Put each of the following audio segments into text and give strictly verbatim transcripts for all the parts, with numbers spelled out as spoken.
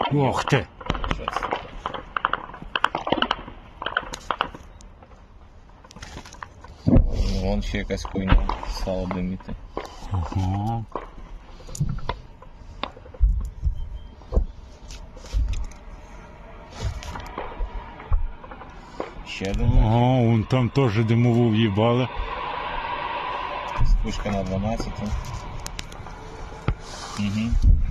Ох ти! Вон ще якась хуйня стала диміти. Ага. Ще один. Ага, вон там теж димову в'їбали. Спушка на дванадцять. Угу.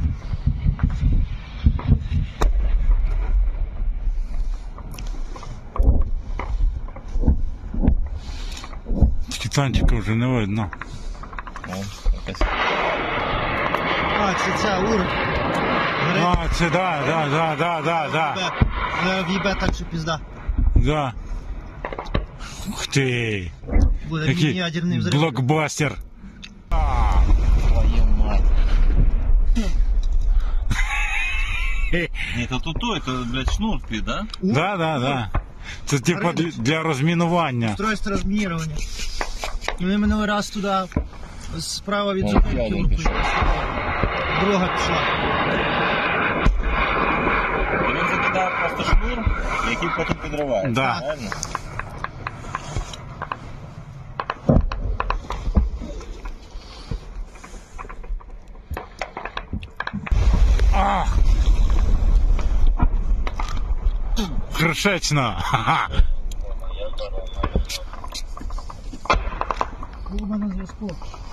Тільки танчика вже не видно. Вон якась. А, це ця ур. А, це да, да, да, да, да, да. В'їбе так, що пізда. Да. Ух ти! Буде Який ядерний взрив. блокбастер. Твою мать. Ні, то тут той, то, блядь, шнур під, да? Да, да, да. Це типа для, для розмінування. Устройство розмінірування. Ми минулий раз туди справа від Вон зупинки ще один лупили. пішов. Друга пішла. Він закидав просто шнур, який потім підривається. Да. Правильно? Ах! Кришечно! Ха-ха! Була на зв'язку.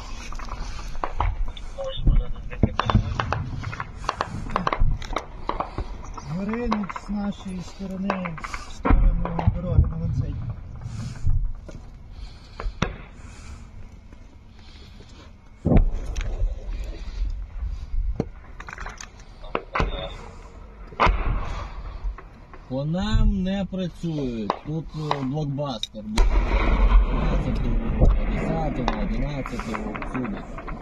Горинець з нашої сторони в сторону дороги на Ланцей. По нам не працюють. Тут блокбастер. десятого, одинадцятого, всюди.